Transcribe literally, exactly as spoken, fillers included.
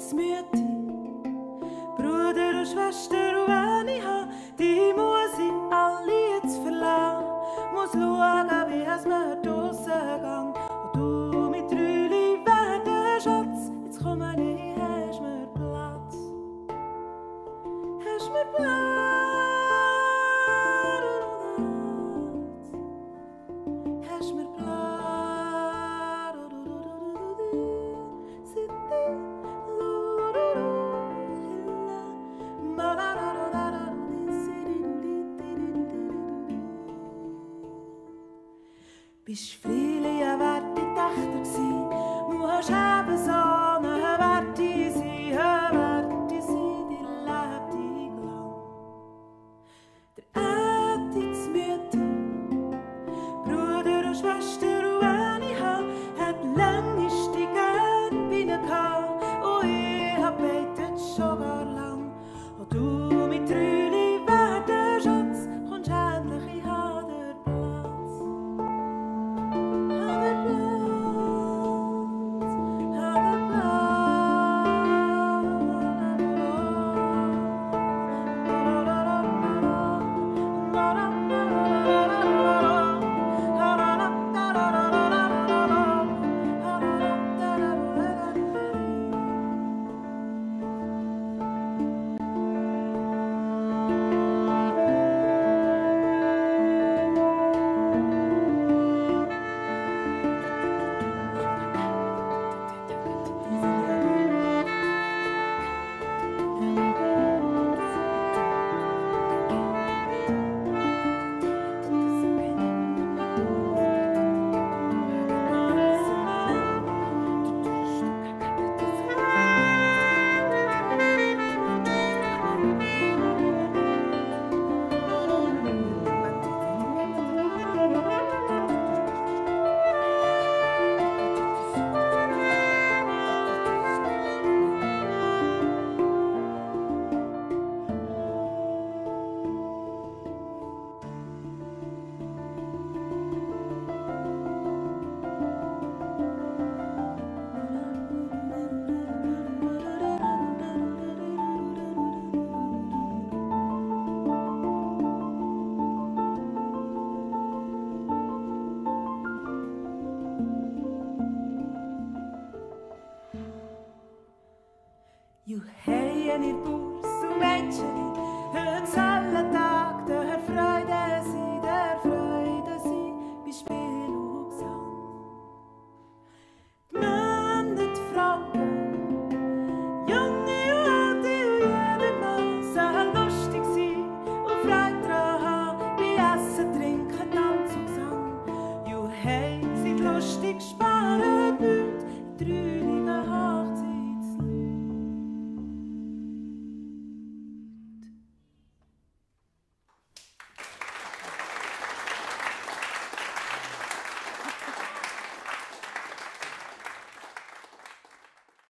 Mütti, Bruder und Schwester, und wenn ich habe, die muss ich alle jetzt verlassen. Muss schauen, wie es mir draussen geht. Und du mit Rüli werden Schatz, jetzt komme ich, hast mir Platz. Hast mir Platz. Hast mir Platz. Bist viele ein werte Töchter gsi, musst eben so eine werte sein, eine werte sein, die lebt dich lang. Der Ätitz Mütti, Bruder und Schwester, und wenn ich hab, hat längst die gern bei ihnen gehabt, und ich hab betet schon gar lang. Und du mit Rüli werden Schatz, kommst endlich in Hader Platz. You hey en ihr Burs und Mädchen